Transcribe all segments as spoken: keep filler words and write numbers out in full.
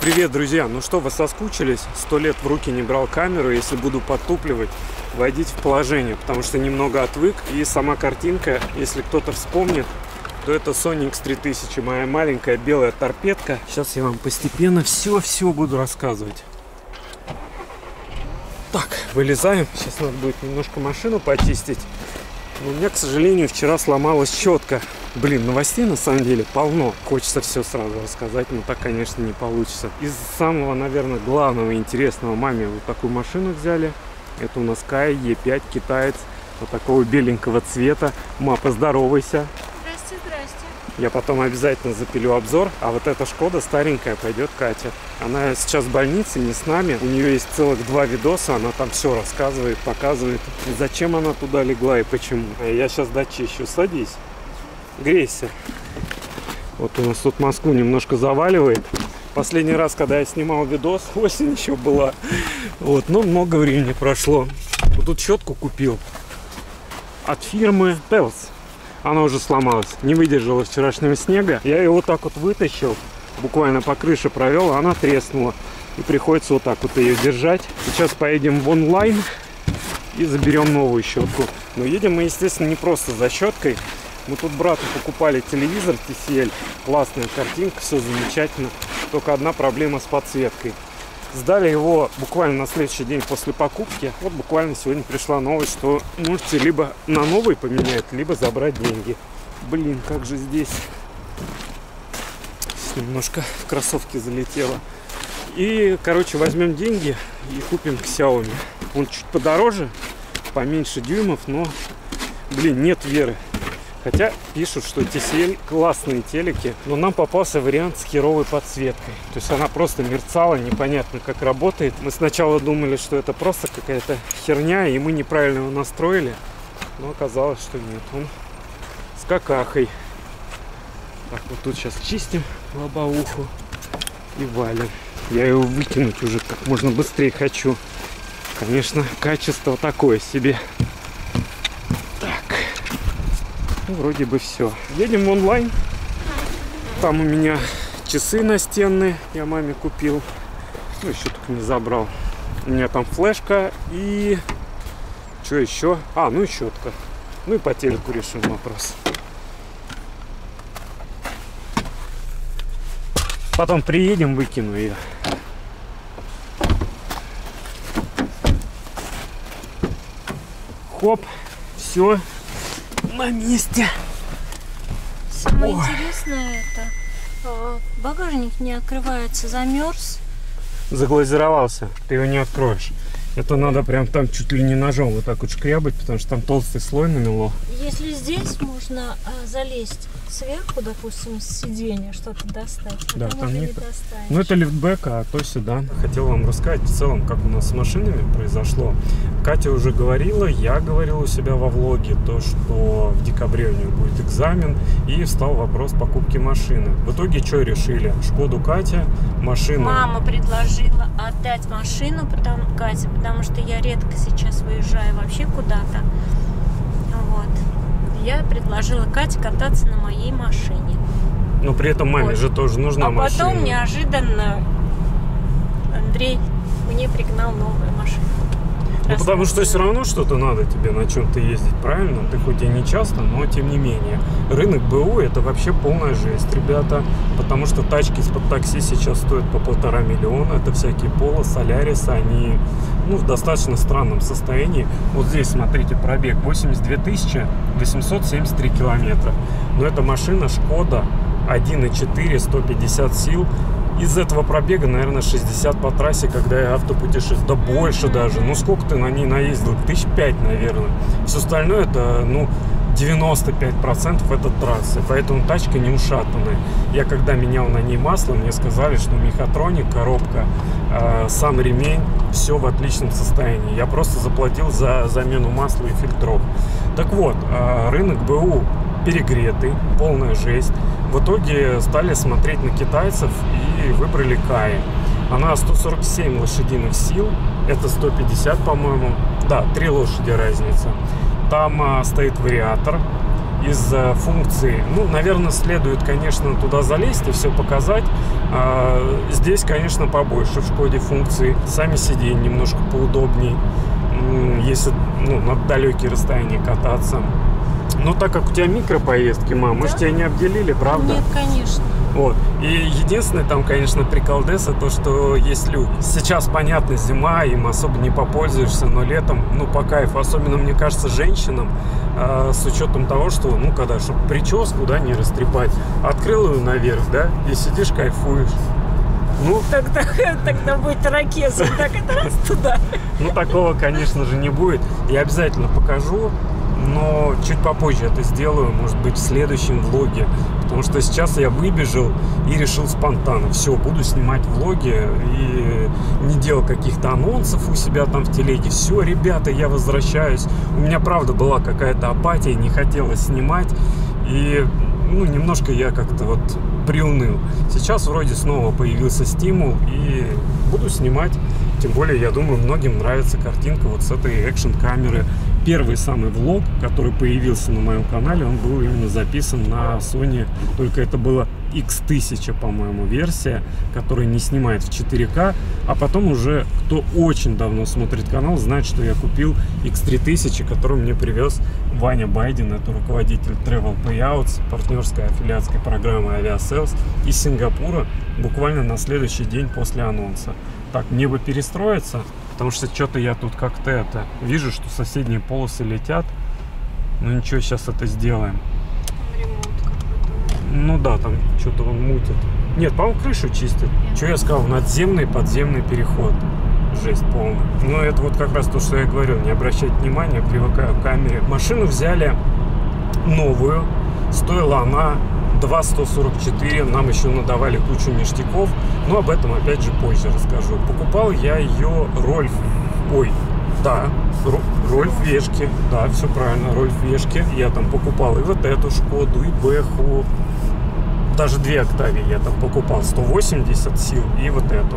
Привет, друзья! Ну что, вы соскучились? Сто лет в руки не брал камеру. Если буду подтупливать, войдите в положение, потому что немного отвык. И сама картинка, если кто-то вспомнит, то это Sony икс три тысячи, моя маленькая белая торпедка. Сейчас я вам постепенно все-все буду рассказывать. Так, вылезаем. Сейчас надо будет немножко машину почистить. Но у меня, к сожалению, вчера сломалась щетка. Блин, новостей на самом деле полно. Хочется все сразу рассказать, но так, конечно, не получится. Из самого, наверное, главного и интересного, маме вот такую машину взяли. Это у нас Кая и пять, китаец. Вот такого беленького цвета. Ма, поздоровайся. Здрасте, здрасте. Я потом обязательно запилю обзор. А вот эта Шкода старенькая пойдет Катя. Она сейчас в больнице, не с нами. У нее есть целых два видоса. Она там все рассказывает, показывает, зачем она туда легла и почему. Я сейчас дочищу. Садись. Грейся. Вот у нас тут Москву немножко заваливает. Последний раз, когда я снимал видос, осень еще была. Вот, но много времени прошло. Вот тут щетку купил от фирмы Tells. Она уже сломалась, не выдержала вчерашнего снега. Я ее вот так вот вытащил, буквально по крыше провел, а она треснула. И приходится вот так вот ее держать. Сейчас поедем в онлайн и заберем новую щетку. Но едем мы, естественно, не просто за щеткой. Мы тут брату покупали телевизор ти си эль. Классная картинка, все замечательно. Только одна проблема с подсветкой. Сдали его буквально на следующий день после покупки. Вот буквально сегодня пришла новость, что можете либо на новый поменять, либо забрать деньги. Блин, как же здесь. Немножко в кроссовки залетело. И, короче, возьмем деньги и купим Xiaomi. Он чуть подороже, поменьше дюймов, но, блин, нет веры. Хотя пишут, что ти си эль классные телеки, но нам попался вариант с херовой подсветкой. То есть она просто мерцала, непонятно как работает. Мы сначала думали, что это просто какая-то херня, и мы неправильно его настроили. Но оказалось, что нет, он с какахой. Так, вот тут сейчас чистим лобовуху и валим. Я его выкинуть уже как можно быстрее хочу. Конечно, качество такое себе. Ну, вроде бы все. Едем в онлайн. Там у меня часы настенные. Я маме купил. Ну, еще только не забрал. У меня там флешка и... Что еще? А, ну и щетка. Ну и по телеку решим вопрос. Потом приедем, выкину ее. Хоп. Все. На месте. Самое Ой. интересное, это багажник не открывается, замерз. Заглазировался, ты его не откроешь. Это надо прям там чуть ли не ножом вот так вот шкрябать, потому что там толстый слой намело. Если здесь можно а, залезть сверху, допустим, с сиденья что-то достать, Да, там там уже не... не достанешь. Ну это лифтбэк, а то седан. Хотел вам рассказать в целом, как у нас с машинами произошло. Катя уже говорила, я говорил у себя во влоге, то, что в декабре у нее будет экзамен, и встал вопрос покупки машины. В итоге что решили? Шкоду Катя, машину... Мама предложила отдать машину, потому, Катя, потому что я редко сейчас выезжаю вообще куда-то. Вот. Я предложила Кате кататься на моей машине. Но при этом маме вот. Же тоже нужна а машина. А потом неожиданно Андрей мне пригнал новую машину. Ну, потому что все равно что-то надо тебе на чем-то ездить, правильно? Ты хоть и не часто, но тем не менее. Рынок БУ это вообще полная жесть, ребята. Потому что тачки из-под такси сейчас стоят по полтора миллиона. Это всякие Поло, Солярисы, они ну, в достаточно странном состоянии. Вот здесь, смотрите, пробег восемьдесят две тысячи восемьсот семьдесят три километра. Но эта машина Шкода один и четыре, сто пятьдесят сил. Из этого пробега, наверное, шестьдесят по трассе, когда я автопутешествую. Да больше даже. Ну, сколько ты на ней наездил? Тысяч пять, наверное. Все остальное это, ну, девяносто пять процентов это трассы. Поэтому тачка не ушатанная. Я когда менял на ней масло, мне сказали, что мехатроник, коробка, э, сам ремень, все в отличном состоянии. Я просто заплатил за замену масла и фильтров. Так вот, э, рынок БУ перегретый, полная жесть. В итоге стали смотреть на китайцев и выбрали Каи. Она сто сорок семь лошадиных сил, это сто пятьдесят, по-моему. Да, три лошади разница. Там а, стоит вариатор. из-за функции. Ну, наверное, следует, конечно, туда залезть и все показать. А здесь, конечно, побольше в Шкоде функций. Сами сиденья немножко поудобней, если ну, на далекие расстояния кататься. Но так как у тебя микропоездки, мам, да? Мы же тебя не обделили, правда? Нет, конечно. Вот. И единственное там, конечно, приколдеса, то, что есть люк. Сейчас, понятно, зима, им особо не попользуешься, но летом, ну, по кайфу. Особенно, мне кажется, женщинам, э, с учетом того, что, ну, когда, чтобы прическу, да, не растрепать, открыл ее наверх, да, и сидишь, кайфуешь. Ну, тогда, тогда будет ракета, так это раз туда. Ну, такого, конечно же, не будет. Я обязательно покажу, но чуть попозже это сделаю, может быть, в следующем влоге. Потому что сейчас я выбежал и решил спонтанно. Все, буду снимать влоги и не делал каких-то анонсов у себя там в телеге. Все, ребята, я возвращаюсь. У меня, правда, была какая-то апатия, не хотелось снимать. И, ну, немножко я как-то вот приуныл. Сейчас вроде снова появился стимул и буду снимать. Тем более, я думаю, многим нравится картинка вот с этой экшн-камеры. Первый самый влог, который появился на моем канале, он был именно записан на Sony. Только это была икс тысяча, по-моему, версия, которая не снимает в четыре ка. А потом уже, кто очень давно смотрит канал, знает, что я купил икс три тысяча, который мне привез Ваня Байден. Это руководитель Travel Payouts, партнерской аффилиатской программы Aviasales из Сингапура, буквально на следующий день после анонса. Так, мне бы перестроиться, потому что что-то я тут как-то это... Вижу, что соседние полосы летят. Ну ничего, сейчас это сделаем. Ремонт какой-то. Ну да, там что-то он мутит. Нет, по-моему, крышу чистит. Нет. Что я сказал? Надземный, подземный переход. Жесть полная. Ну это вот как раз то, что я говорил. Не обращать внимания, привыкаю к камере. Машину взяли новую. Стоила она два сто сорок четыре, нам еще надавали кучу ништяков, но об этом опять же позже расскажу. Покупал я ее Рольф, ой, да, Рольф Вешки, да, все правильно, Рольф Вешки. Я там покупал и вот эту Шкоду, и Бэху, даже две Октавии я там покупал, сто восемьдесят сил, и вот эту.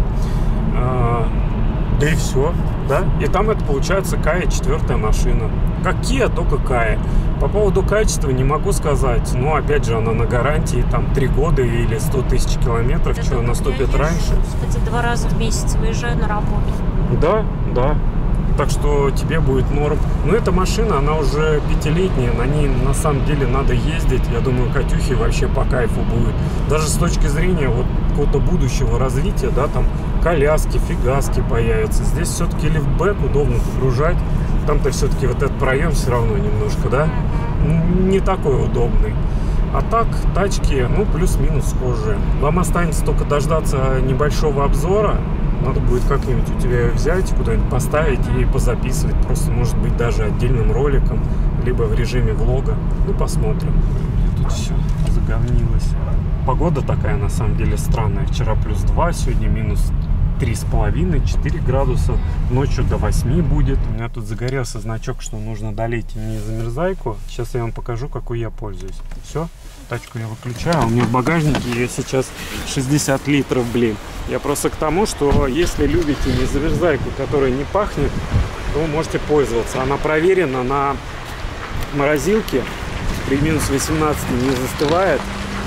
А, да и все, да, и там это получается Кая четвертая машина. Какие только Кая. По поводу качества не могу сказать, но опять же она на гарантии, там три года или сто тысяч километров, что наступит раньше. Кстати, два раза в месяц выезжаю на работу. Да, да. Так что тебе будет норм. Но эта машина, она уже пятилетняя, на ней на самом деле надо ездить. Я думаю, Катюхе вообще по кайфу будет. Даже с точки зрения вот какого-то будущего развития, да, там коляски, фигаски появятся. Здесь все-таки лифтбэк, удобно погружать. Там-то все-таки вот этот проем все равно немножко, да, не такой удобный. А так, тачки, ну, плюс-минус схожие. Вам останется только дождаться небольшого обзора. Надо будет как-нибудь у тебя ее взять, куда-нибудь поставить и позаписывать. Просто, может быть, даже отдельным роликом, либо в режиме влога. Ну, посмотрим. Тут все заговнилось. Погода такая, на самом деле, странная. Вчера плюс два, сегодня минус три с половиной, четыре градуса. Ночью до восьми будет. У меня тут загорелся значок, что нужно долить не замерзайку. Сейчас я вам покажу, какой я пользуюсь. Все, тачку я выключаю. У меня в багажнике ее сейчас шестьдесят литров, блин. Я просто к тому, что если любите не замерзайку, которая не пахнет, то вы можете пользоваться. Она проверена на морозилке. При минус восемнадцати не застывает.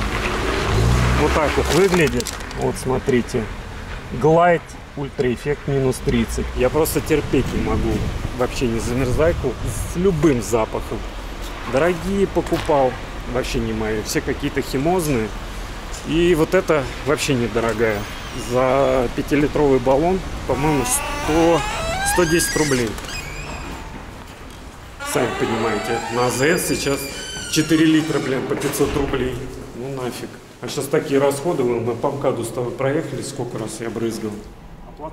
Вот так вот выглядит. Вот смотрите. Glide Ultra Effect минус тридцать. Я просто терпеть не могу вообще не замерзайку с любым запахом. Дорогие покупал, вообще не мои. Все какие-то химозные. И вот это вообще недорогая. За пятилитровый баллон, по-моему, сто десять рублей. Сами понимаете, на АЗС сейчас четыре литра, блин, по пятьсот рублей. Ну нафиг. А сейчас такие расходы, мы по МКАДу с тобой проехали, сколько раз я брызгал. Оплата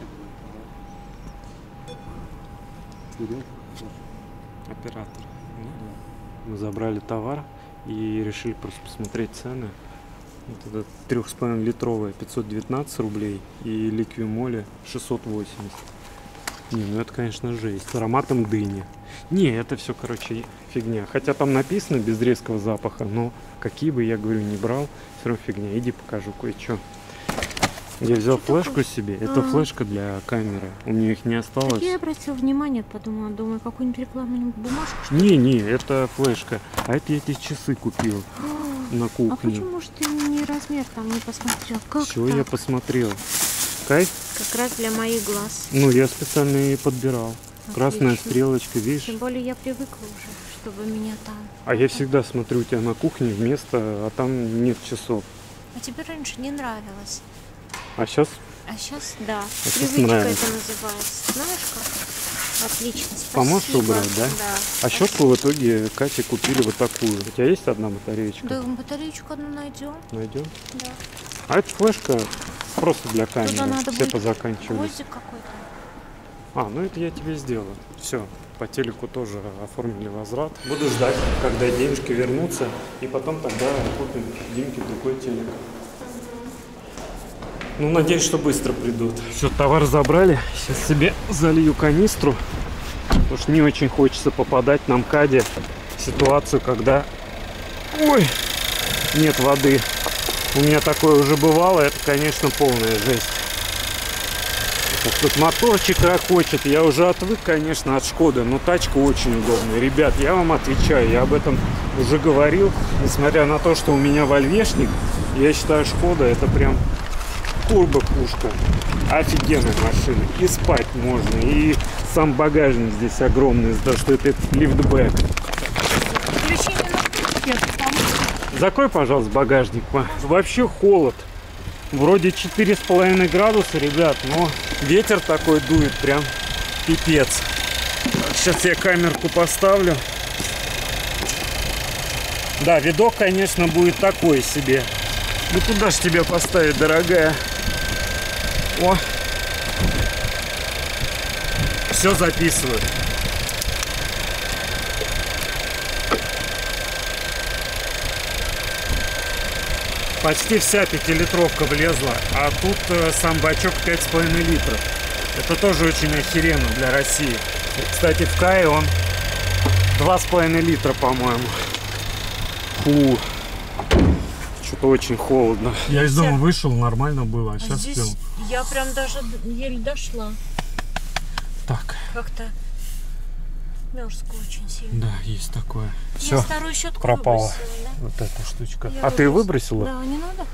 какая? Оператор. Мы забрали товар и решили просто посмотреть цены. Вот это три с половиной литровая пятьсот девятнадцать рублей и ликвимоли шестьсот восемьдесят. Не, ну это, конечно, жесть. С ароматом дыни. Не, это все, короче, фигня. Хотя там написано без резкого запаха, но какие бы я, говорю, не брал, все равно фигня. Иди покажу кое-что. Я взял Что флешку такое? себе. Это А. флешка для камеры. У меня их не осталось. Так я обратила внимание, подумала, думаю, какую-нибудь рекламную бумажку. что ли? Не, не, это флешка. А это я эти часы купил А, на а кухне. почему же ты не размер там не посмотрел? Как Все, так? я посмотрел. Кайф? Как раз для моих глаз. Ну, я специально и подбирал. Красная Отлично. стрелочка, видишь? Тем более я привыкла уже, чтобы меня там... А я всегда смотрю у тебя на кухне вместо, а там нет часов. А тебе раньше не нравилось. А сейчас А сейчас, да. щас Привычка нравится. это называется. Знаешь как? Отлично, спасибо. Поможешь убрать, да? Да. А щетку в итоге Кате купили вот такую. У тебя есть одна батареечка? Да, батареечку одну найдем. Найдем. Да. А эта флешка просто для камеры. надо Все будет позаканчивали. Гвоздик какой-то. А, ну это я тебе сделаю. Все, по телеку тоже оформили возврат. Буду ждать, когда денежки вернутся, и потом тогда купим Димке другой телек. Ну, надеюсь, что быстро придут. Все, товар забрали. Сейчас себе залью канистру. Потому что не очень хочется попадать на МКАДе в ситуацию, когда... Ой, нет воды. У меня такое уже бывало. Это, конечно, полная жесть. Тут моторчик ракочет. Я уже отвык, конечно, от Шкоды, но тачка очень удобная. Ребят, я вам отвечаю, я об этом уже говорил. Несмотря на то, что у меня вольвешник, я считаю, Шкода это прям турбо-пушка. Офигенная машина. И спать можно. И сам багажник здесь огромный, из-за что это лифтбэк. Закрой, пожалуйста, багажник. Вообще холод. Вроде четыре с половиной градуса, ребят, но ветер такой дует, прям пипец. Сейчас я камерку поставлю. Да, видок, конечно, будет такой себе. Ну куда ж тебя поставить, дорогая? О! Все записываю. Почти вся пятилитровка влезла, а тут э, сам бачок пять с половиной литров. Это тоже очень охеренно для России. Кстати, в Кае он два с половиной литра, по-моему. Фу. Что-то очень холодно. Я из дома вышел, нормально было, а, а сейчас здесь спел. Я прям даже еле дошла. Так. Как-то мерзко очень сильно. Да, есть такое. Я Все, старую щетку пропала. выбросила, да? Вот эта штучка. Я а ты выбросила. выбросила? Да, не надо.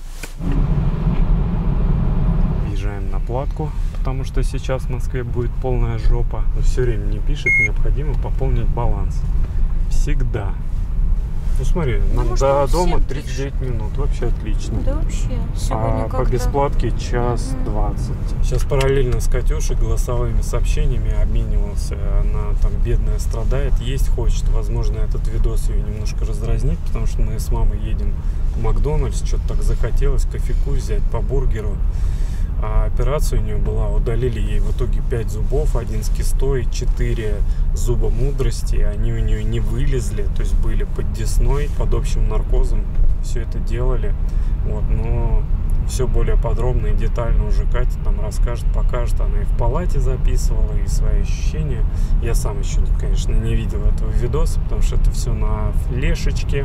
Въезжаем на платку, потому что сейчас в Москве будет полная жопа. Но все время не пишет, необходимо пополнить баланс. Всегда. Ну смотри, Да, нам может, до он дома всем тридцать девять пишет. минут. Вообще отлично. Да вообще. Сегодня А по как-то... бесплатке час Мгм. двадцать. Сейчас параллельно с Катюшей голосовыми сообщениями обменивался. Она там бедная страдает, есть хочет. Возможно, этот видос ее немножко раздразнит, потому что мы с мамой едем в Макдональдс. Что-то так захотелось кофейку взять по бургеру. А операция у нее была, удалили ей в итоге пять зубов, один с кистой, четыре зуба мудрости, они у нее не вылезли, то есть были под десной, под общим наркозом, все это делали, вот, но все более подробно и детально уже Катя там расскажет, покажет, она и в палате записывала, и свои ощущения, я сам еще, конечно, не видел этого видоса, потому что это все на флешечке.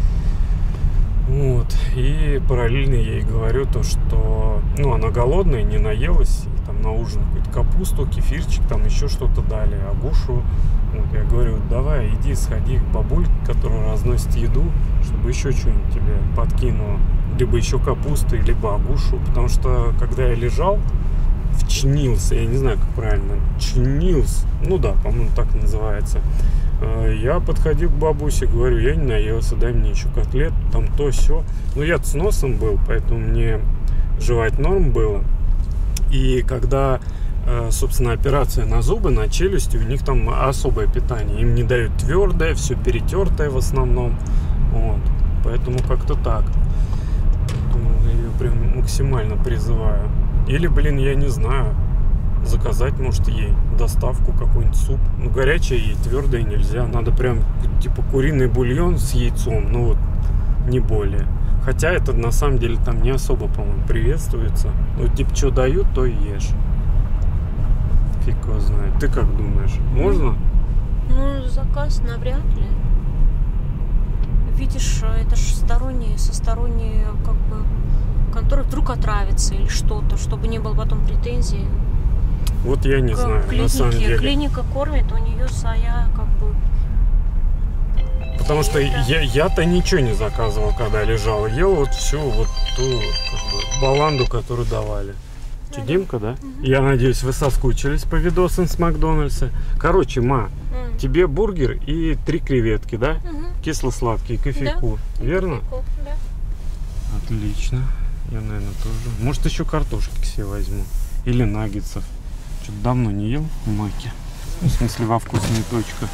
Вот, и параллельно я ей говорю то, что, ну, она голодная, не наелась, и там на ужин какую-то капусту, кефирчик, там еще что-то дали, агушу. Вот, я говорю, давай, иди, сходи к бабульке, которая разносит еду, чтобы еще что-нибудь тебе подкинула, либо еще капусты, либо агушу, потому что, когда я лежал, вчнился, я не знаю, как правильно, чнился, ну да, по-моему, так называется. Я подходил к бабусе, говорю, я не наелся, дай мне еще котлет, там то все. Ну, я с носом был, поэтому мне жевать норм было. И когда, собственно, операция на зубы, на челюсти, у них там особое питание. Им не дают твердое, все перетертое в основном. Вот. Поэтому как-то так. Поэтому я ее прям максимально призываю. Или, блин, я не знаю, заказать, может, ей доставку, какой-нибудь суп. Ну, горячее ей, твердое нельзя. Надо прям, типа, куриный бульон с яйцом, ну, вот, не более. Хотя это, на самом деле, там не особо, по-моему, приветствуется. Ну, типа, что дают, то и ешь. Фиг его знает. Ты как думаешь, можно? Ну, заказ навряд ли. Видишь, это же сторонние, со сторонние, как бы, конторы, вдруг отравится или что-то, чтобы не было потом претензий. Вот я не К знаю, клинике. на самом деле. Клиника кормит, у нее своя как бы... Потому что я, я-то ничего не заказывал, когда лежал. Ел вот всю вот ту как бы, баланду, которую давали. Че, Димка, да? Угу. Я надеюсь, вы соскучились по видосам с Макдональдса. Короче, ма, угу. тебе бургер и три креветки, да? Угу. Кисло-сладкие, кофейку. Да. Верно? Кофейку, да. Отлично. Я, наверное, тоже. Может, еще картошки к себе возьму. Или наггетсов. Что-то давно не ел в Маке. В смысле, во вкусная точка.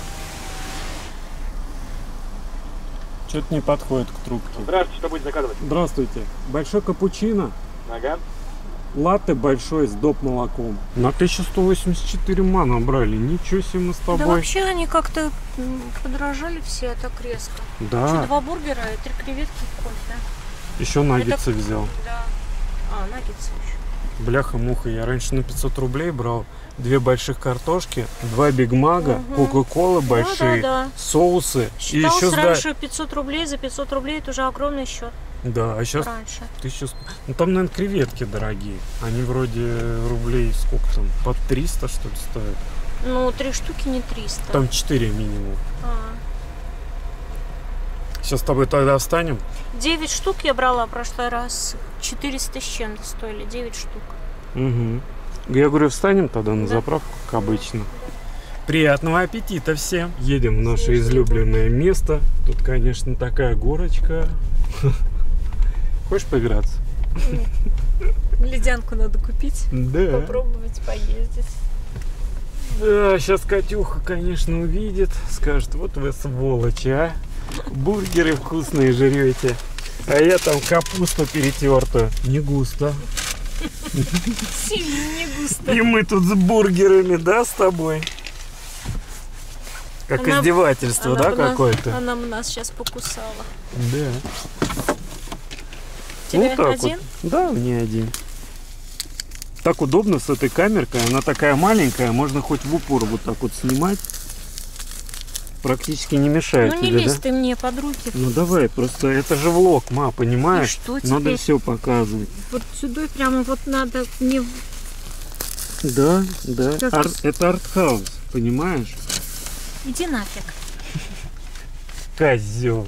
Что-то не подходит к трубке. Здравствуйте, что будете заказывать? Здравствуйте. Большой капучино. Ага. Латте большой с доп молоком. На тысячу сто восемьдесят четыре ма набрали. Ничего себе мы с тобой. Да вообще они как-то подорожали все так резко. Да. Что, два бургера и три креветки и кофе. Еще наггетсы Это... взял. Да. А, наггетсы еще. Бляха-муха, я раньше на пятьсот рублей брал две больших картошки, два бигмага, угу. кока-колы большие, да, да, да. соусы. Считалось и еще раньше сда... пятьсот рублей, за пятьсот рублей это уже огромный счет. Да, а сейчас раньше. тысяча... Ну там, наверное, креветки дорогие. Они вроде рублей сколько там, под триста что ли стоят? Ну, три штуки не триста. Там четыре минимум. А. Сейчас с тобой тогда встанем. девять штук я брала в прошлый раз. четыреста с чем-то стоили. девять штук. Угу. Я говорю, встанем тогда на да. заправку, как обычно. Приятного аппетита всем. Едем в наше излюбленное место. Тут, конечно, такая горочка. Хочешь поиграться? Ледянку надо купить. Да. Попробовать поездить. Да, сейчас Катюха, конечно, увидит. Скажет, вот вы сволочи, а. Бургеры вкусные жрете. А я там капусту перетертую. Не густо. Сильно не густо. И мы тут с бургерами, да, с тобой? Как она, издевательство, она да, какое-то? Она нас сейчас покусала. Да. Тебе вот один? Вот. Да, мне один. Так удобно с этой камеркой. Она такая маленькая, можно хоть в упор вот так вот снимать. Практически не мешает ну, тебе, не лезь да? ты мне под руки. Ну давай, просто это же влог, ма, понимаешь? И что надо теперь? Все показывать. Вот сюда прямо вот надо не... Да, да. Ар... Это артхаус, понимаешь? Иди нафиг. Козел.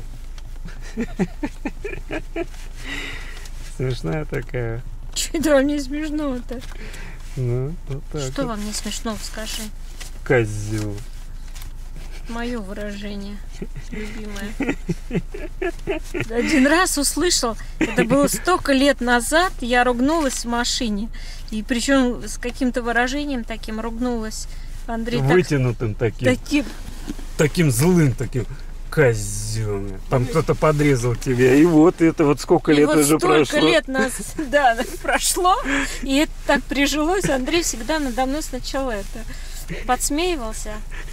Смешная такая. Что это вам не смешно-то? Ну, вот так. Что вот. вам не смешно, скажи? Козел. Мое выражение любимое. Один раз услышал, это было столько лет назад, я ругнулась в машине. И причем с каким-то выражением таким ругнулась. Андрей вытянутым так, таким. таким. Таким злым таким. Козел. Там кто-то подрезал тебя. И вот это вот сколько и лет вот уже прошло. Сколько лет нас, да, прошло. И это так прижилось. Андрей всегда надо мной сначала это подсмеивался.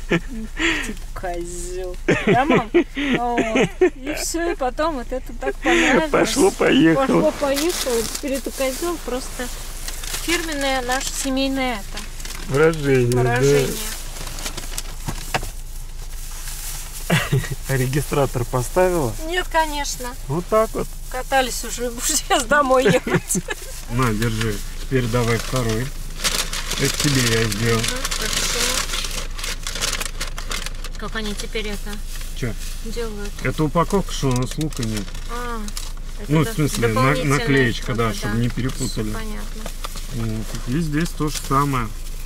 Козел. Да, мам? Вот. И все, и потом вот это так понравилось. Пошло-поехало. Пошло-поехало. Теперь это козел просто фирменное наше семейное это. Выражение. Выражение. Да. Регистратор поставила? Нет, конечно. Вот так вот. Катались уже, сейчас домой ехать. На, держи. Теперь давай второй. Это тебе я сделал. Как они теперь это Че? делают? Это упаковка, что у нас лука нет. А, ну, в смысле, на, наклеечка, да, да, чтобы не перепутали. Все понятно. Вот. И здесь то же самое.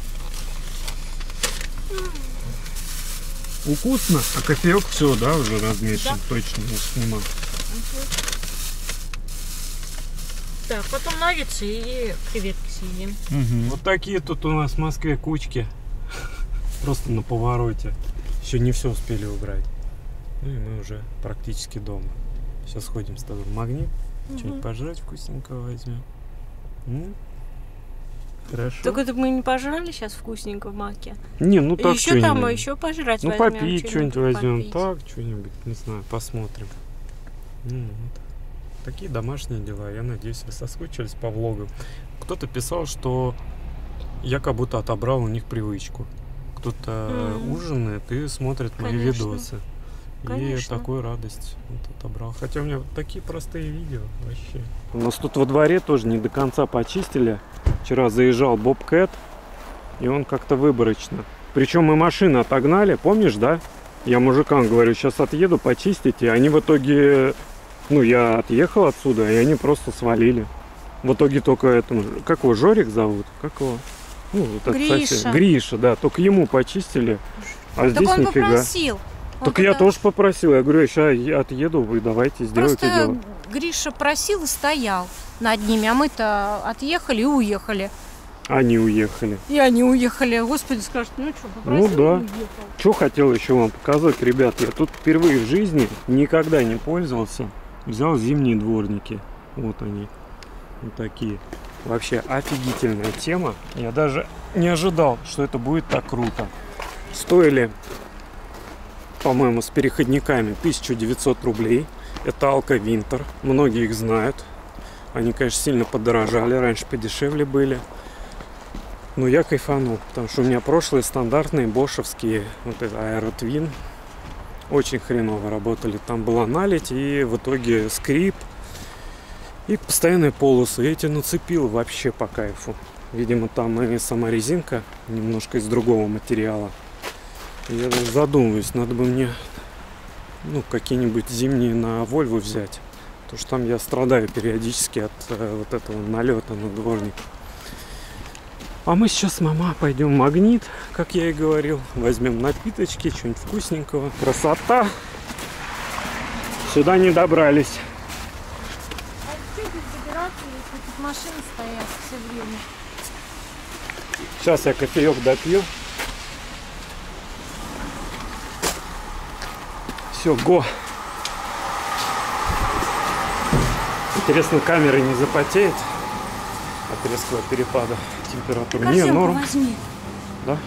Вкусно, а кофеек все, да, уже размешан. Да. Точно, я снимал. Угу. Так, потом наггетсы и креветки съедим. Угу. Вот такие тут у нас в Москве кучки. Просто на повороте. Еще не все успели убрать. Ну и мы уже практически дома. Сейчас сходим с тобой в Магнит. Угу. Что-нибудь пожрать вкусненького возьмем. М? Хорошо. Так это мы не пожрали сейчас вкусненько в Маке? Не, ну так еще там еще пожрать ну, возьмем. Ну попить что-нибудь возьмем. Попить. Так, что-нибудь, не знаю, посмотрим. Ну, вот. Такие домашние дела. Я надеюсь, вы соскучились по влогам. Кто-то писал, что я как будто отобрал у них привычку. Кто-то mm. ужинает и смотрит мои Конечно. видосы. Конечно. И такую радость вот отобрал. Хотя у меня такие простые видео вообще. У нас тут во дворе тоже не до конца почистили. Вчера заезжал Бобкэт, и он как-то выборочно. Причем мы машины отогнали, помнишь, да? Я мужикам говорю, сейчас отъеду, почистите. Они в итоге... Ну, я отъехал отсюда, и они просто свалили. В итоге только этому... Как его, Жорик зовут? Как его? Ну, вот Гриша. Сосед. Гриша, да. Только ему почистили, а Так здесь он нифига. попросил. Он Так я когда- тоже попросил. Я говорю, сейчас я отъеду, вы давайте сделайте Просто дело. Гриша просил и стоял над ними, а мы-то отъехали и уехали. Они уехали. И они уехали. Господи, скажут, ну что, попросил, Ну да. и уехал. Что хотел еще вам показать, ребят. Я тут впервые в жизни никогда не пользовался. Взял зимние дворники. Вот они. Вот такие. Вообще офигительная тема. Я даже не ожидал, что это будет так круто. Стоили, по-моему, с переходниками тысяча девятьсот рублей. Это Алка Винтер. Многие их знают. Они, конечно, сильно подорожали. Раньше подешевле были. Но я кайфанул. Потому что у меня прошлые стандартные бошевские. Вот это Аэротвин. Очень хреново работали. Там была наледь и в итоге скрип. И постоянные полосы. Я эти нацепил вообще по кайфу. Видимо, там и сама резинка немножко из другого материала. Я даже задумываюсь, надо бы мне ну, какие-нибудь зимние на Volvo взять. Потому что там я страдаю периодически от э, вот этого налета на дворник. А мы сейчас с мама пойдем в Магнит, как я и говорил. Возьмем напиточки, что-нибудь вкусненького. Красота! Сюда не добрались. А где здесь добираться, если тут машины стоят все время? Сейчас я кофеек допью. Все, го. Интересно, камера не запотеет от резкого перепада температуры? Не, Корзинку норм. возьми. Да?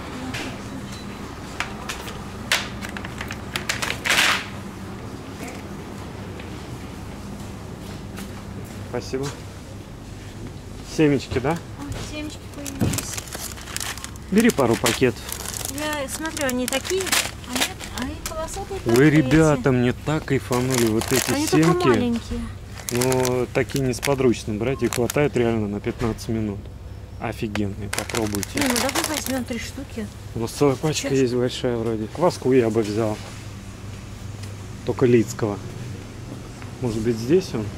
Спасибо. Семечки, да? Ой, семечки появились. Бери пару пакетов. Я смотрю, они такие, они, они полосатые. как Вы, эти. ребята, мне так кайфанули вот эти Они только семки. маленькие. Но такие несподручно брать, их хватает реально на пятнадцать минут. Офигенные, попробуйте. Не, ну давай возьмем три штуки. У нас целая пачка Сейчас. есть большая вроде. Кваску я бы взял. Только Лицкого. Может быть здесь он?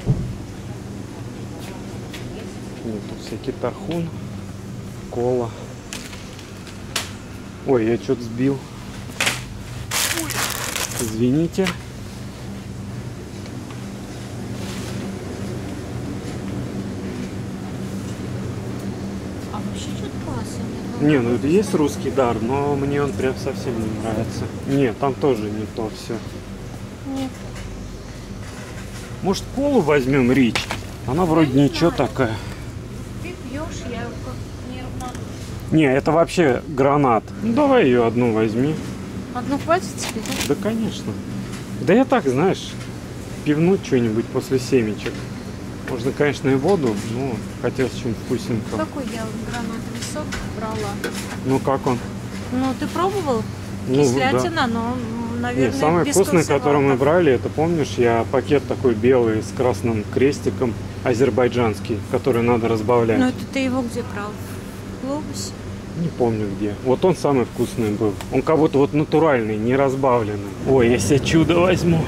Нет, тут всякий тархун, кола. Ой, я что-то сбил. Извините. А вообще что-то классно. Не, ну это есть русский дар, но мне он прям совсем не нравится. Нет, там тоже не то все. Нет. Может, колу возьмем, Рич? Она вроде не ничего знаю. такая. Ты пьешь, я как неравнодушна. Не, это вообще гранат. Ну давай ее одну возьми. Одну хватит тебе, да? Да, конечно. Да я так, знаешь, пивнуть что-нибудь после семечек. Можно, конечно, и воду, но хотелось что-нибудь вкусненького. Какой я гранатовый сок брала? Ну как он? Ну, ты пробовал? Ну, Кислятина, но, наверное, Нет, самый без вкусный, который мы консервантов. брали, это помнишь, я пакет такой белый с красным крестиком, азербайджанский, который надо разбавлять. Ну, это ты его где брал? В глобусе? Не помню где. Вот он самый вкусный был. Он как будто вот натуральный, не разбавленный. Ой, я себе чудо возьму.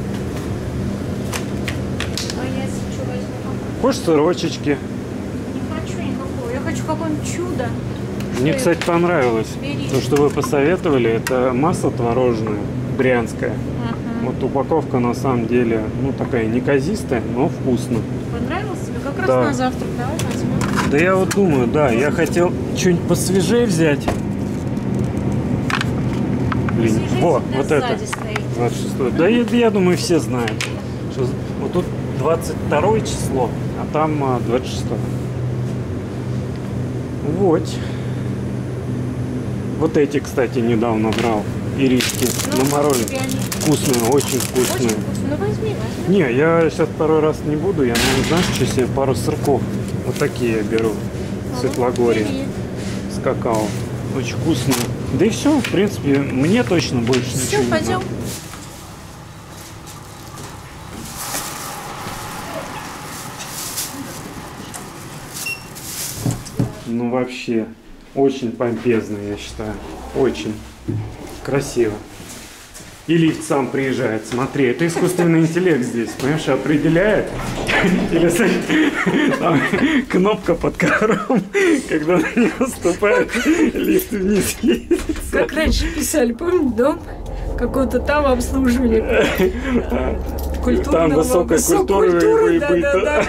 А я сейчас возьму. Хочешь сырочечки? Не хочу никакого. Я хочу какое-нибудь чудо. Мне, Что кстати, понравилось. Бери. То, что вы посоветовали, это масло творожное, брянское. Ага. Вот упаковка на самом деле, ну, такая неказистая, но вкусно. Понравилось тебе? Как раз Да. на завтрак, давай возьмем. Да я вот думаю, да, я хотел что-нибудь посвежее взять. Блин, Свежий во, всегда вот это. сзади стоит. двадцать шестое. Да я, я думаю, все знают. Что вот тут двадцать второе число, а там а, двадцать шестое. Вот. Вот эти, кстати, недавно брал. Иришки Ну, на морозе. тебе они Вкусные, очень очень вкусные. вкусные. Ну, возьми, возьми. Не, я сейчас второй раз не буду. Я, наверное, знаешь, что себе пару сырков. Вот такие я беру. Светлогорье. Бери. С какао. Очень вкусно. Да и все, в принципе, мне точно больше Все, ничего не пойдем. надо. ну вообще, очень помпезно, я считаю. Очень красиво. И лифт сам приезжает, смотри, это искусственный интеллект здесь, понимаешь, определяет. Или там кнопка под ковром, когда на него ступает, лифт вниз едет. Как раньше писали, помните, дом какого-то там обслуживали. Там высокая культура и быта.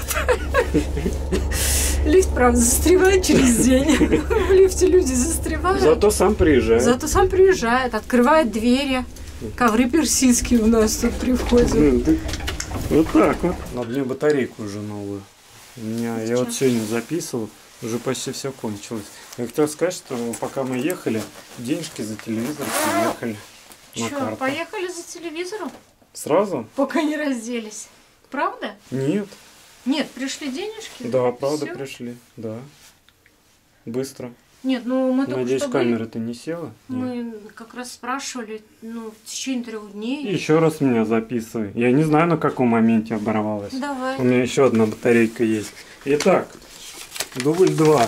Лифт, правда, застревает через день. В лифте люди застревают. Зато сам приезжает. Зато сам приезжает, открывает двери. Ковры персидские у нас тут при входе. Вот так вот. Надо мне батарейку уже новую. У меня, я вот сегодня записывал, уже почти все кончилось. Я хотел сказать, что пока мы ехали, денежки за телевизор приехали. Что, поехали за телевизором? Сразу? Пока не разделись. Правда? Нет. Нет, пришли денежки? Да, правда Всё? пришли. Да. Быстро. Нет, ну мы только Надеюсь, что камера-то не села? Мы Нет. как раз спрашивали, ну, в течение трех дней. Еще раз меня записывай. Я не знаю, на каком моменте оборвалась. Давай. У меня еще одна батарейка есть. Итак, дубль два.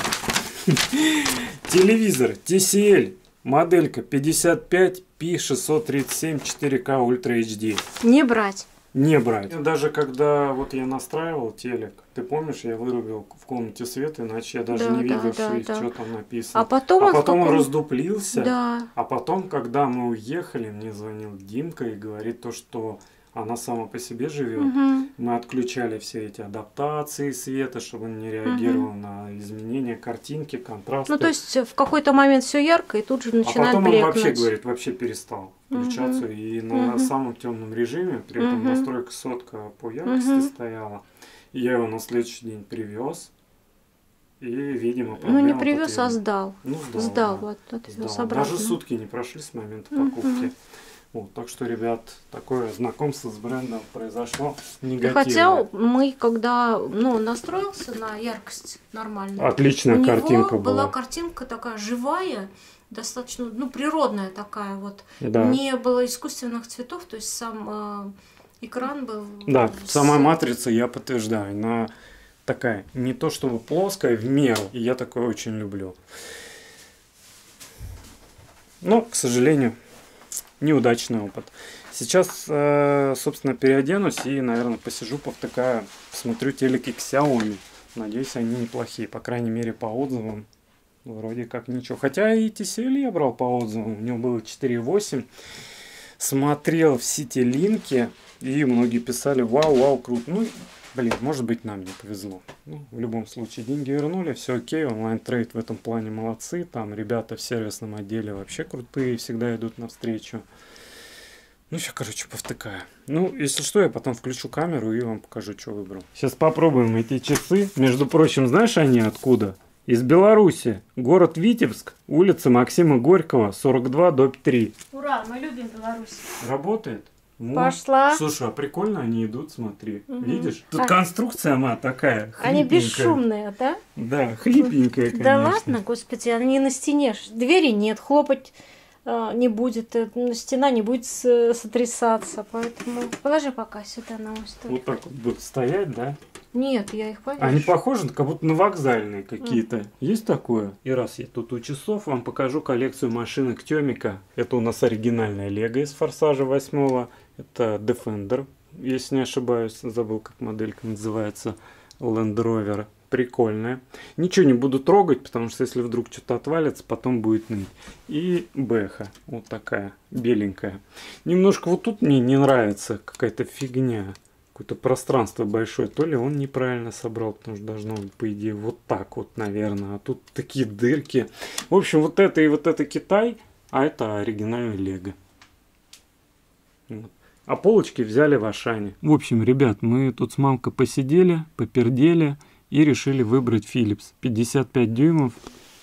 Телевизор ти си эль. Моделька пятьдесят пять пи шестьсот тридцать семь четыре ка Ультра эйч ди. Не брать. Не брать. Даже когда вот я настраивал телек, ты помнишь, я вырубил в комнате свет, иначе я даже Да, не видел, да, что, да, их, да. что там написано. А потом, а он, потом он каком... раздуплился. Да. А потом, когда мы уехали, мне звонил Димка и говорит то, что она сама по себе живет. Угу. Мы отключали все эти адаптации света, чтобы он не реагировал Угу. на изменения картинки, контраста. Ну, то есть в какой-то момент все ярко, и тут же А начинает потом блекнуть. он вообще, говорит, вообще перестал включаться. Мгм. И на Мгм. самом темном режиме, при этом Мгм. настройка сотка по яркости Мгм. стояла. И я его на следующий день привез. И, видимо, Ну, проблема не привез, потребовала. а сдал. Ну, сдал. Сдал, да. вот, отвез Сдал. обратно. Даже сутки не прошли с момента Мгм. покупки. Вот, так что, ребят, такое знакомство с брендом произошло И негативное. хотя мы, когда ну, настроился на яркость нормальную, Отличная у картинка него была была. картинка такая живая, достаточно, ну, природная такая вот. Да. Не было искусственных цветов, то есть сам э, экран был... Да, с- сама матрица, я подтверждаю, она такая, не то чтобы плоская, в меру, и я такое очень люблю. Но, к сожалению, неудачный опыт. Сейчас, э, собственно, переоденусь и, наверное, посижу, повтыкаю, посмотрю телеки Xiaomi. Надеюсь, они неплохие, по крайней мере, по отзывам. Вроде как ничего. Хотя и ти си эль я брал по отзывам, у него было четыре восемь. Смотрел в Ситилинке, и многие писали, вау, вау, круто. Ну, блин, может быть, нам не повезло. Ну, в любом случае, деньги вернули, все окей, онлайн-трейд в этом плане молодцы. Там ребята в сервисном отделе вообще крутые, всегда идут навстречу. Ну, сейчас, короче, повтыкаю. Ну, если что, я потом включу камеру и вам покажу, что выбрал. Сейчас попробуем эти часы. Между прочим, знаешь они откуда? Из Беларуси. Город Витебск, улица Максима Горького, сорок два, дробь три. Ура, мы любим Беларусь. Работает? Вот. Пошла. Слушай, а прикольно они идут, смотри. Мгм. Видишь? Тут А- конструкция, она такая, Они хлипенькая. бесшумные, да? Да, хлипенькая, конечно. Да ладно, господи, они на стене. ж- Двери нет, хлопать э, не будет, э, ну, стена не будет с- сотрясаться, поэтому положи пока сюда на мой стол. Вот так вот будут стоять, да? Нет, я их повешу. Они похожи, как будто на вокзальные какие-то. Есть такое? И раз я тут у часов, вам покажу коллекцию машинок Тёмика. Это у нас оригинальная Лего из Форсажа восьмого. Это Defender, если не ошибаюсь. Забыл, как моделька называется. Land Rover. Прикольная. Ничего не буду трогать, потому что если вдруг что-то отвалится, потом будет ныть. И Бэха. Вот такая, беленькая. Немножко вот тут мне не нравится какая-то фигня. Какое-то пространство большое. То ли он неправильно собрал, потому что должно быть, по идее, вот так вот, наверное. А тут такие дырки. В общем, вот это и вот это Китай, а это оригинальный Лего. Вот. А полочки взяли в Ашане. В общем, ребят, мы тут с мамкой посидели, попердели и решили выбрать Philips. пятьдесят пять дюймов,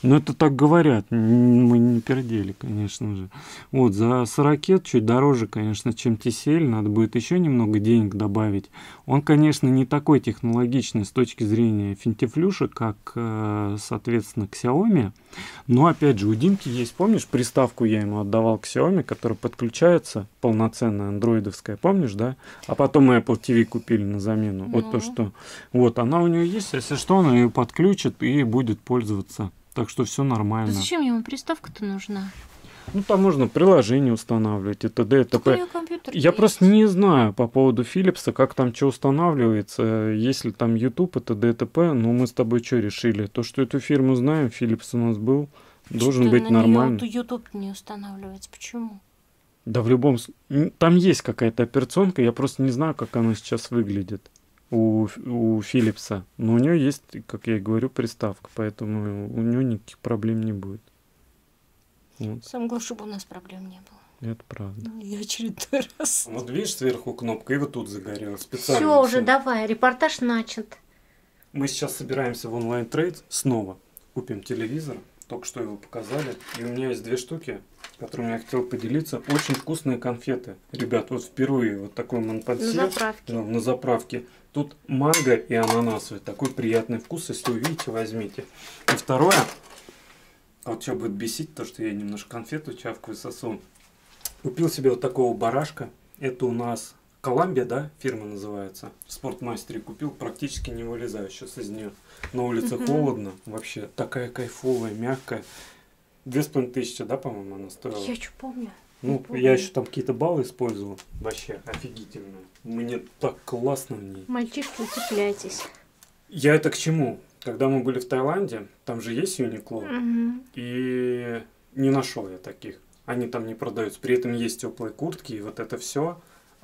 Ну, это так говорят, мы не пердели, конечно же. Вот, за сорокет чуть дороже, конечно, чем ти си эль, надо будет еще немного денег добавить. Он, конечно, не такой технологичный с точки зрения финтифлюши, как, соответственно, Xiaomi. Но, опять же, у Димки есть, помнишь, приставку я ему отдавал к Xiaomi, которая подключается, полноценная, андроидовская, помнишь, да? А потом мы Apple ти ви купили на замену. Ну. Вот то, что... Вот, она у нее есть, если что, она ее подключит и будет пользоваться. Так что все нормально. А зачем ему приставка-то нужна? Ну, там можно приложение устанавливать и т.д. и т.п. Я есть. просто не знаю по поводу Philips, как там что устанавливается, если там YouTube и т.д. и т.п. Ну, мы с тобой что решили? То, что эту фирму знаем, Philips у нас был, должен что быть на нормально. Что YouTube не устанавливать? Почему? Да в любом случае. Там есть какая-то операционка, я просто не знаю, как она сейчас выглядит. У, у Philips. Но у нее есть, как я и говорю, приставка, поэтому у нее никаких проблем не будет. Вот. Самое главное, чтобы у нас проблем не было. Это правда. Я очередной раз. Вот видишь, сверху кнопка, и вот тут загорелась. Специально. Все, уже давай, репортаж начат. Мы сейчас собираемся в онлайн-трейд снова. Купим телевизор, только что его показали. И у меня есть две штуки, которыми я хотел поделиться. Очень вкусные конфеты. Ребят, вот впервые вот такой монпансье. На заправке. Ну, на заправке. Тут манго и ананасовый. Такой приятный вкус. Если увидите, возьмите. И второе. Вот что будет бесить, то что я немножко конфету чавкаю, сосу. Купил себе вот такого барашка. Это у нас Коламбия, да, фирма называется. В Спортмастере купил, практически не вылезаю сейчас из нее. На улице uh-huh. холодно. Вообще такая кайфовая, мягкая. Две с половиной тысячи, да, по-моему, она стоила? Я что помню. Ну, помню. я еще там какие-то баллы использовал. Вообще офигительно. Мне так классно в ней. Мальчишки, цепляйтесь. Я это к чему? Когда мы были в Таиланде, там же есть Юникло. Угу. И не нашел я таких. Они там не продаются. При этом есть теплые куртки и вот это все,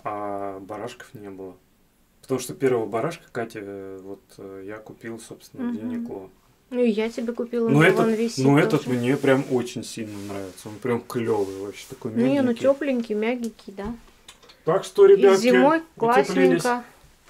а барашков не было. Потому что первого барашка, Катя, вот я купил, собственно, в Юникло. Ну и я тебе купила. Но, этот, он висит но тоже. этот мне прям очень сильно нравится. Он прям клевый вообще, такой мягенький. Не, ну тепленький, мягенький, да. Так что, ребятки, и зимой классненько.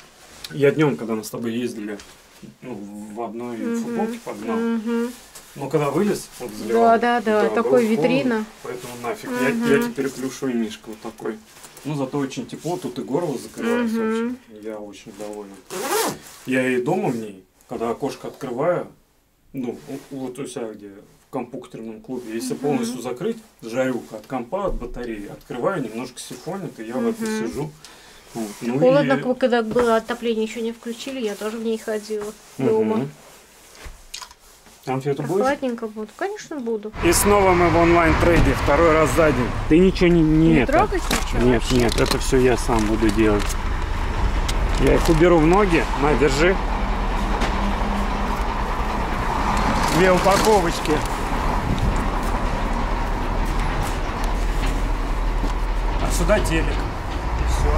Я днем, когда мы с тобой ездили, ну, в одной угу. футболке погнал. Угу. Но когда вылез, вот заливал. Да, да, да, да, такой витрина. Поэтому нафиг. Угу. Я, я теперь плюшевый мишка вот такой. Ну, зато очень тепло, тут и горло закрывается. Угу. Вообще. Я очень доволен. Я и дома в ней, когда окошко открываю, ну, вот у себя где, в компьютерном клубе, если угу. полностью закрыть, жарюка от компа, от батареи, открываю, немножко сифонит, и я угу. в это сижу. Вот. Ну, холодно, и... когда было отопление еще не включили, я тоже в ней ходила дома. Угу. Конфету будешь? Прохладненько буду, конечно, буду. И снова мы в онлайн-трейде, второй раз за день. Ты ничего не... Не, не это... трогать ничего? Нет, вообще? Нет, это все я сам буду делать. Я их уберу в ноги. На, держи. Две упаковочки. А сюда телек. И все.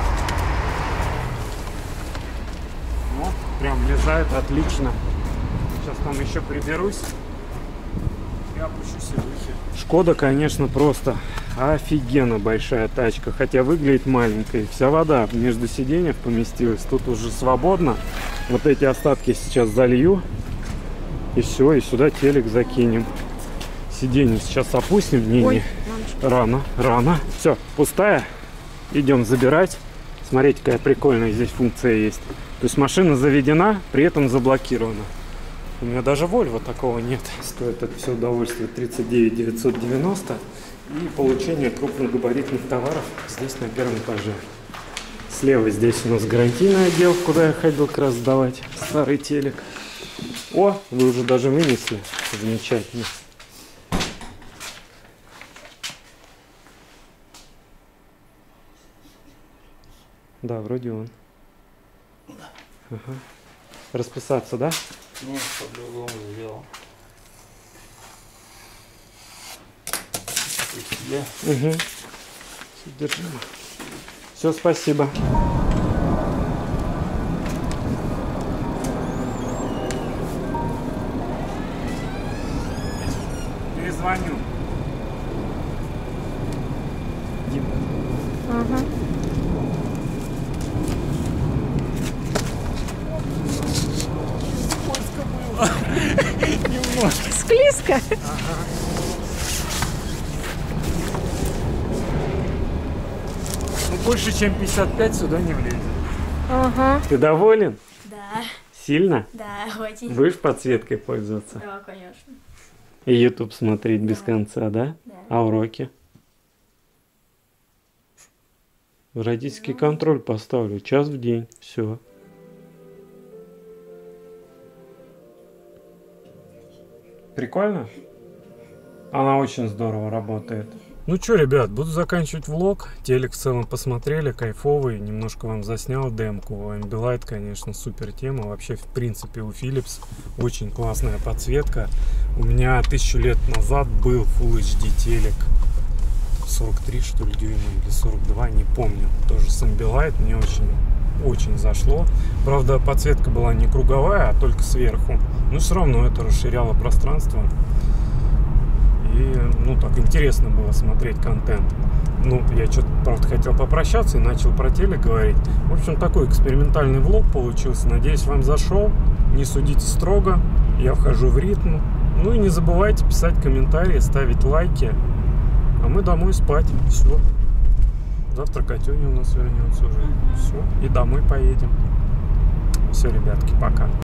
Вот, прям влезает отлично. Сейчас там еще приберусь и опущу сидухи. Шкода, конечно, просто офигенно большая тачка, хотя выглядит маленькой. Вся вода между сиденьев поместилась, тут уже свободно. Вот эти остатки сейчас залью и все, и сюда телек закинем. Сиденье сейчас опустим. Не, Ой, не. Рано, рано. Все, пустая. Идем забирать. Смотрите, какая прикольная здесь функция есть. То есть машина заведена, при этом заблокирована. У меня даже Volvo такого нет. Стоит это все удовольствие тридцать девять тысяч девятьсот девяносто. И получение крупногабаритных товаров здесь на первом этаже. Слева здесь у нас гарантийный отдел, куда я ходил как раз сдавать старый телек. О, вы уже даже вынесли. Замечательно. Да, вроде он. Ага. Расписаться, да? Ну, по-другому сделал. Угу. Содержимо. Все, спасибо. Перезвоню. Дим. Ага. Немножко. Склизко. Ну, больше, чем пятьдесят пять сюда не влезет. Ага. Ты доволен? Да, Сильно? да, очень. Будешь подсветкой пользоваться? Да, конечно. И YouTube смотреть без Да. конца, да? Да. А уроки? Родительский контроль поставлю. Час в день. Все. Прикольно? Она очень здорово работает. Ну что, ребят, буду заканчивать влог. Телек в целом посмотрели, кайфовый. Немножко вам заснял демку. Ambilight, конечно, супер тема. Вообще, в принципе, у Philips очень классная подсветка. У меня тысячу лет назад был Full эйч ди телек. сорок три, что ли, дюйма или сорок два, не помню. Тоже с Ambilight. Мне очень, очень зашло. Правда, подсветка была не круговая, а только сверху. Но все равно это расширяло пространство. И, ну, так интересно было смотреть контент. Ну, я что-то, правда, хотел попрощаться и начал про телек говорить. В общем, такой экспериментальный влог получился. Надеюсь, вам зашел. Не судите строго. Я вхожу в ритм. Ну и не забывайте писать комментарии, ставить лайки. А мы домой спать. Все. Завтра Катюня у нас вернется уже. Все. И домой поедем. Все, ребятки, пока.